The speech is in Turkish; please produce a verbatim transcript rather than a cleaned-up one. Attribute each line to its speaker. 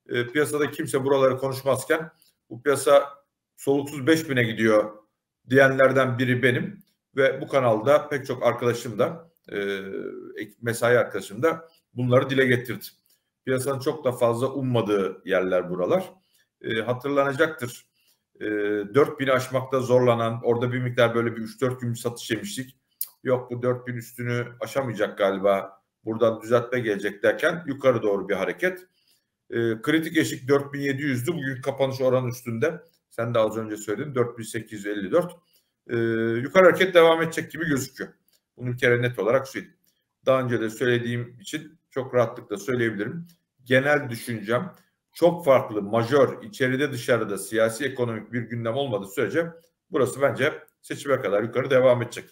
Speaker 1: E, piyasada kimse buraları konuşmazken bu piyasa soluksuz beş bine gidiyor diyenlerden biri benim ve bu kanalda pek çok arkadaşım da e, mesai arkadaşım da bunları dile getirdi. Piyasanın çok da fazla ummadığı yerler buralar. E, hatırlanacaktır. E, dört bini aşmakta zorlanan, orada bir miktar böyle bir üç dört gün satış yemiştik. Yok bu dört bin üstünü aşamayacak galiba, buradan düzeltme gelecek derken yukarı doğru bir hareket. E, kritik eşik dört bin yedi yüzdü. Bugün kapanış oranı üstünde. Sen de az önce söyledin dört bin sekiz yüz elli dört. E, yukarı hareket devam edecek gibi gözüküyor. Bunu bir kere net olarak söyleyeyim. Daha önce de söylediğim için çok rahatlıkla söyleyebilirim. Genel düşüncem çok farklı, majör, içeride dışarıda siyasi ekonomik bir gündem olmadığı sürece burası bence seçime kadar yukarı devam edecek.